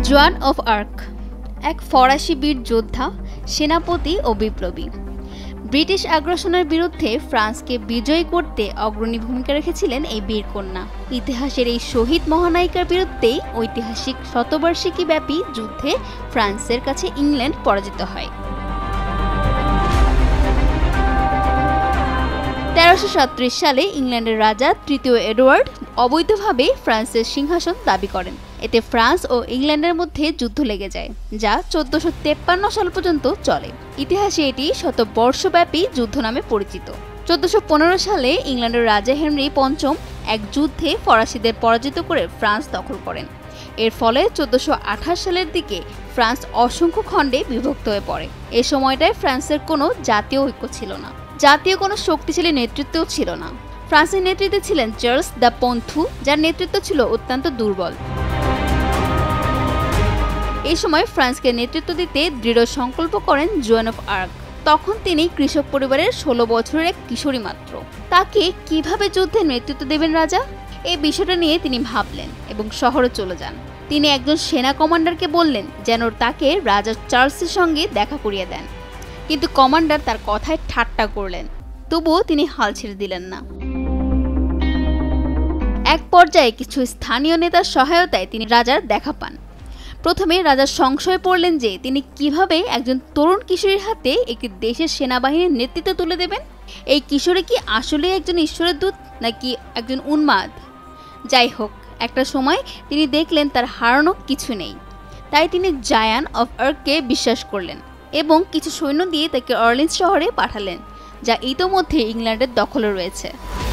জোয়ান of arc এক ফরাসি বীর যোদ্ধা, সেনাপতি ও বিপ্লবী। ব্রিটিশ আগ্রাসনের বিরুদ্ধে ফ্রান্সকে বিজয়ী করতে অগ্রণী ভূমিকা রেখেছিলেন এই বীরকন্যা। ইতিহাসের এই শহীদ মহানায়িকার বিরুদ্ধেই ঐতিহাসিক শতবার্ষিকী ব্যাপী যুদ্ধে ফ্রান্সের কাছে ইংল্যান্ড পরাজিত হয়। 1337 সালে ইংল্যান্ডের রাজা তৃতীয় এডওয়ার্ড অবৈধভাবে ফ্রান্সের সিংহাসন দাবি করেন। এতে ফ্রান্স ও ইংল্যান্ডের মধ্যে যুদ্ধ লেগে যায়, যা 1453 সাল পর্যন্ত চলে। ইতিহাসে এটি শতবর্ষব্যাপী যুদ্ধ নামে পরিচিত। 1415 সালে ইংল্যান্ডের রাজা হেনরি পঞ্চম এক যুদ্ধে ফরাসিদের পরাজিত করে ফ্রান্স দখল করেন। এর ফলে 1428 সালের দিকে ফ্রান্স অসংখ্য খণ্ডে বিভক্ত হয়ে পড়ে। এ সময়টায় ফ্রান্সের কোনো জাতীয় ঐক্য ছিল না, জাতীয় কোনো শক্তিশালী নেতৃত্বও ছিল না। ফ্রান্সের নেতৃত্বে ছিলেন চার্লস দ্য পন্থু, যার নেতৃত্ব ছিল অত্যন্ত দুর্বল। এই সময় ফ্রান্সকে নেতৃত্ব দিতে দৃঢ় সংকল্প করেন জোয়ান অফ আর্ক। তখন তিনি কৃষক পরিবারের 16 বছরের এক কিশোরী মাত্র। তাকে কিভাবে যুদ্ধে নেতৃত্ব দেবেন রাজা, এই বিষয়টা নিয়ে তিনি ভাবলেন এবং শহরে চলে যান। তিনি একজন সেনা কমান্ডারকে বললেন যেন তাকে রাজা চার্লসের সঙ্গে দেখা করিয়ে দেন, কিন্তু কমান্ডার তার কথায় ঠাট্টা করলেন। তবুও তিনি হাল ছেড়ে দিলেন না। এক পর্যায়ে কিছু স্থানীয় নেতার সহায়তায় তিনি রাজার দেখা পান। প্রথমে রাজা সংশয়ে পড়লেন যে তিনি কিভাবে একজন তরুণ কিশোরীর হাতে একটি দেশের সেনাবাহিনীর নেতৃত্ব তুলে দেবেন। এই কিশোরী কি আসলে একজন ঈশ্বরের দূত নাকি একজন উন্মাদ? যাই হোক, একটা সময় তিনি দেখলেন তার হারানো কিছু নেই। তাই তিনি জোয়ান অফ আর্ককে বিশ্বাস করলেন এবং কিছু সৈন্য দিয়ে তাকে অর্লিন্স শহরে পাঠালেন, যা ইতোমধ্যে ইংল্যান্ডের দখলে রয়েছে।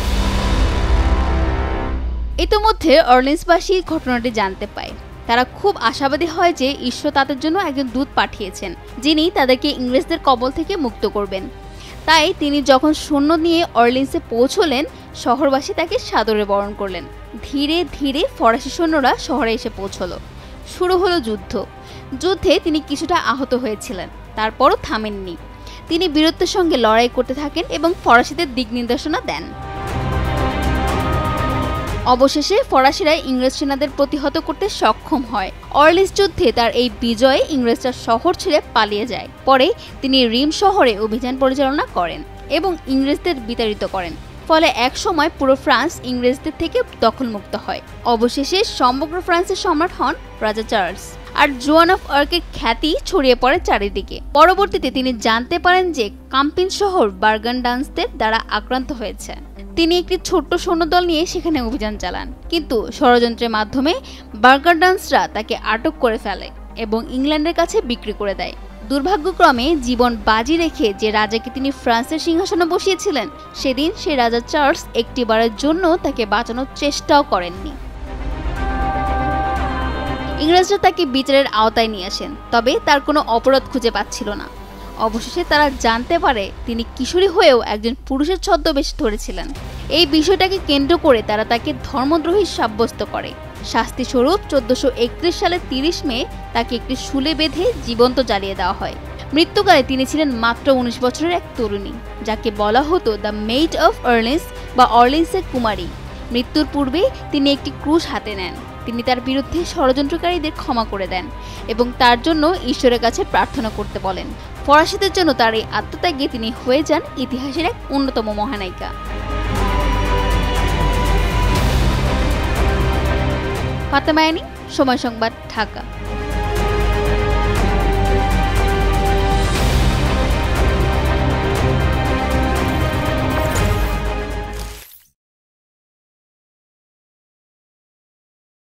ইতোমধ্যে অর্লিন্সবাসী ঘটনাটি জানতে পায়। তারা খুব আশাবাদী হয় যে ঈশ্বর তাদের জন্য একজন দূত পাঠিয়েছেন, যিনি তাদেরকে ইংরেজদের কবল থেকে মুক্ত করবেন। তাই তিনি যখন সৈন্য নিয়ে অর্লিন্সে পৌঁছলেন, শহরবাসী তাকে সাদরে বরণ করলেন। ধীরে ধীরে ফরাসি সৈন্যরা শহরে এসে পৌঁছলো। শুরু হলো যুদ্ধ। যুদ্ধে তিনি কিছুটা আহত হয়েছিলেন, তারপরও থামেননি। তিনি বীরত্বের সঙ্গে লড়াই করতে থাকেন এবং ফরাসিদের দিক নির্দেশনা দেন। অবশেষে ফরাসিরা ইংরেজ সেনাদের প্রতিহত করতে সক্ষম হয়। অর্লিন্স যুদ্ধে তার এই বিজয়ে ইংরেজরা শহর ছেড়ে পালিয়ে যায়। পরে তিনি রিম শহরে অভিযান পরিচালনা করেন এবং ইংরেজদের বিতাড়িত করেন। ফলে এক সময় পুরো ফ্রান্স ইংরেজদের থেকে দখলমুক্ত হয়। অবশেষে সমগ্র ফ্রান্সের সম্রাট হন রাজা চার্লস। আর জোয়ান অফ আর্কের খ্যাতি ছড়িয়ে পড়ে চারিদিকে। পরবর্তীতে তিনি জানতে পারেন যে কাম্পিন শহর বার্গান্ডান্সদের দ্বারা আক্রান্ত হয়েছে। তিনি একটি ছোট্ট সৈন্যদল নিয়ে সেখানে অভিযান চালান, কিন্তু ষড়যন্ত্রের মাধ্যমে বার্গান্ডান্সরা তাকে আটক করে ফেলে এবং ইংল্যান্ডের কাছে বিক্রি করে দেয়। দুর্ভাগ্যক্রমে জীবন বাজি রেখে যে রাজাকে তিনি ফ্রান্সের সিংহাসনে বসিয়েছিলেন, সেদিন সে রাজা চার্লস একটিবারের জন্য তাকে বাঁচানোর চেষ্টাও করেননি। ইংরেজরা তাকে বিচারের আওতায় নিয়ে আসেন, তবে তার কোনো অপরাধ খুঁজে পাচ্ছিল না। অবশেষে তারা জানতে পারে তিনি কিশোরী হয়েও একজন পুরুষের ছদ্মবেশ ধরেছিলেন। এই বিষয়টাকে কেন্দ্র করে তারা তাকে ধর্মদ্রোহী সাব্যস্ত করে। শাস্তিস্বরূপ 1431 সালের 30 মে তাকে একটি শুলে বেঁধে জীবন্ত জ্বালিয়ে দেওয়া হয়। মৃত্যুকালে তিনি ছিলেন মাত্র 19 বছরের এক তরুণী, যাকে বলা হতো দ্য মেইড অফ অর্লিন্স বা অর্লিন্সের কুমারী। মৃত্যুর পূর্বে তিনি একটি ক্রুশ হাতে নেন। তিনি তার বিরুদ্ধে ষড়যন্ত্রকারীদের ক্ষমা করে দেন এবং তার জন্য ঈশ্বরের কাছে প্রার্থনা করতে বলেন। ফরাসিদের জন্য তার এই আত্মত্যাগে তিনি হয়ে যান ইতিহাসের এক অন্যতম মহানায়িকা। ফাতেমা আইনি, সময় সংবাদ, ঢাকা।